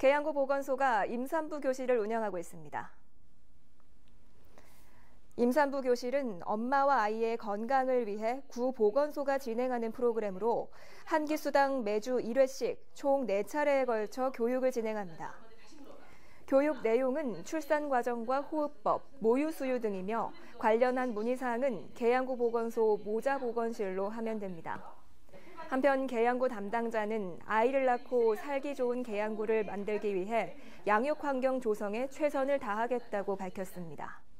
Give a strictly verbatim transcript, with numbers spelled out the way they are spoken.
계양구 보건소가 임산부 교실을 운영하고 있습니다. 임산부 교실은 엄마와 아이의 건강을 위해 구 보건소가 진행하는 프로그램으로 한 기수당 매주 일 회씩 총 네 차례에 걸쳐 교육을 진행합니다. 교육 내용은 출산 과정과 호흡법, 모유 수유 등이며 관련한 문의사항은 계양구 보건소 모자보건실로 하면 됩니다. 한편 계양구 담당자는 아이를 낳고 살기 좋은 계양구를 만들기 위해 양육 환경 조성에 최선을 다하겠다고 밝혔습니다.